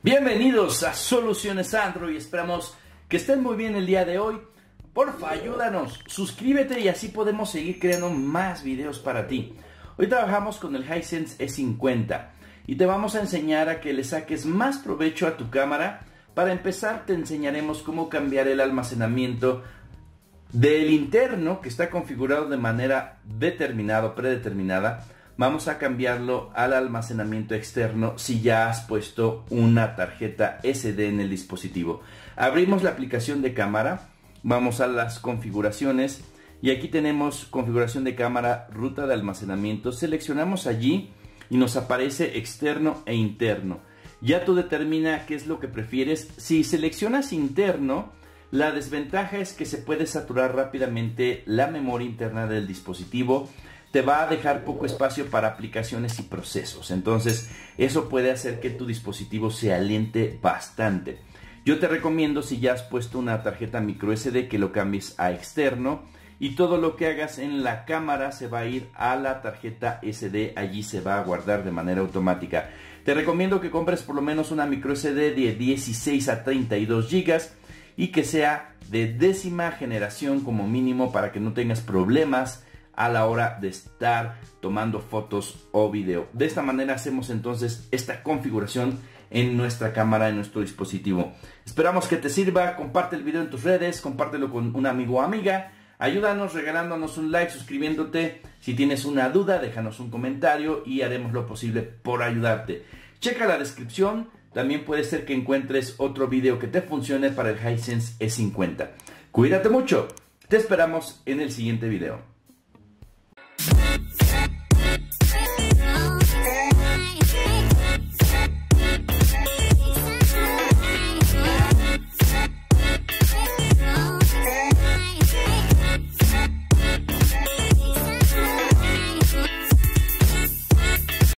Bienvenidos a Soluciones Android, esperamos que estén muy bien el día de hoy. Porfa, ayúdanos, suscríbete y así podemos seguir creando más videos para ti. Hoy trabajamos con el Hisense E50 y te vamos a enseñar a que le saques más provecho a tu cámara. Para empezar te enseñaremos cómo cambiar el almacenamiento del interno que está configurado de manera predeterminada. Vamos a cambiarlo al almacenamiento externo si ya has puesto una tarjeta SD en el dispositivo. Abrimos la aplicación de cámara, vamos a las configuraciones y aquí tenemos configuración de cámara, ruta de almacenamiento. Seleccionamos allí y nos aparece externo e interno. Ya tú determina qué es lo que prefieres. Si seleccionas interno, la desventaja es que se puede saturar rápidamente la memoria interna del dispositivo. Te va a dejar poco espacio para aplicaciones y procesos. Entonces, eso puede hacer que tu dispositivo se aliente bastante. Yo te recomiendo, si ya has puesto una tarjeta micro SD, que lo cambies a externo. Y todo lo que hagas en la cámara se va a ir a la tarjeta SD. Allí se va a guardar de manera automática. Te recomiendo que compres por lo menos una micro SD de 16 a 32 GB. Y que sea de 10ª generación como mínimo para que no tengas problemas a la hora de estar tomando fotos o video. De esta manera hacemos entonces esta configuración en nuestra cámara, en nuestro dispositivo. Esperamos que te sirva. Comparte el video en tus redes, compártelo con un amigo o amiga. Ayúdanos regalándonos un like, suscribiéndote. Si tienes una duda, déjanos un comentario y haremos lo posible por ayudarte. Checa la descripción. También puede ser que encuentres otro video que te funcione para el Hisense E50. Cuídate mucho. Te esperamos en el siguiente video.